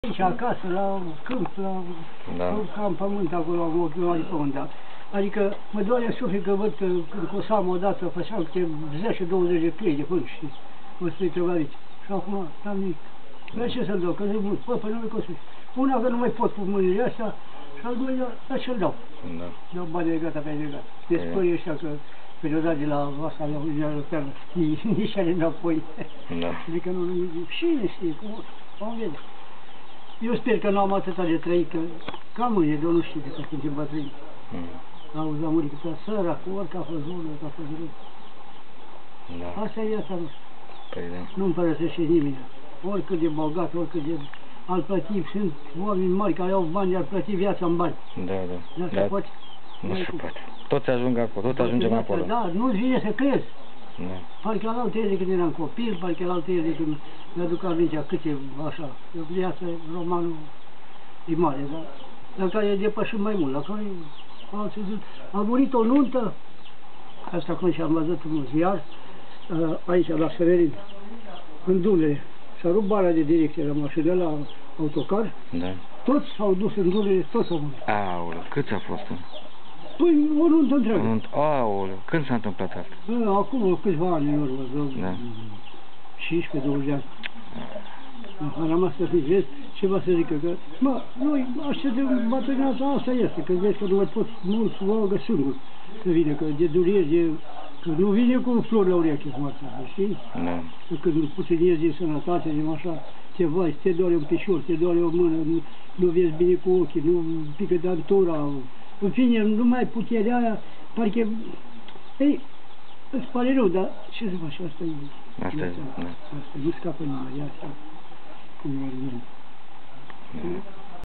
Aici, acasă, la câmp, ca în pământ, acolo, am o pe undeva. Adică mă doare suflet că văd că când cosam odată, făceam câte 10-20 de clei de până și mă spui trebuie aici. Și acum n-am nimic. Dar ce să-l dau? Că zic mult, păi nu-i construi. Una că nu mai pot cu mâinile astea și al doilea, dar ce-l dau? Dau bani de gata, pe de gata. Despări ăștia că perioada de la asta, la Uniunea Europeană, nici ale înapoi. Adică nu, cine știe, cum vom vedea. Eu sper că n-am atâta de trăit, că cam mâine, de nu știu de că suntem bătrâni. Auzi, a murit câtea săra, cu orică a fost bună, că a fost rău. Asta e viața noastră. Nu-mi părăsește nimeni. Oricât de bogat, oricât de al plăti, sunt oameni mari care au bani, ar plăti viața în bani. Da. Se poate? Nu se poate. Toți ajung acolo, toți ajungem acolo. Da, nu-ți vine să crezi. Parcă la altă de când eram copil, parcă la altă de când mi-aduc aminte câte, așa, viața romanul e mare, dar la care e depășit mai mult, la care a murit o nuntă, asta cum și-am văzut în ziar, aici la Severin, în Dunăre, s-a rupt bara de direcție la mașină, la autocar, toți s-au dus în Dunăre, toți au murit. Aoleu, câți a fost? Păi, o nuntă întreagă. Aoleu, când s-a întâmplat asta? Acum câțiva ani în urmă, 15-20 de ani. Am rămas să zic, vezi, ceva să zică, că, noi, așa de bătrâneața asta este, că vezi că nu mai pot mulți oagă singur să vină, că de dureri, că nu vine cu flori la ureche moartea, știi? Că când puțin ies din sănătate, din așa, te vai, te doare un picior, te doare o mână, nu vezi bine cu ochii, nu pică dantura, în fine, nu mai puterea aia, parcă, ei, îți pare rău, dar ce să faci, asta e. Asta nu scapă nimeni, asta cum vorbim.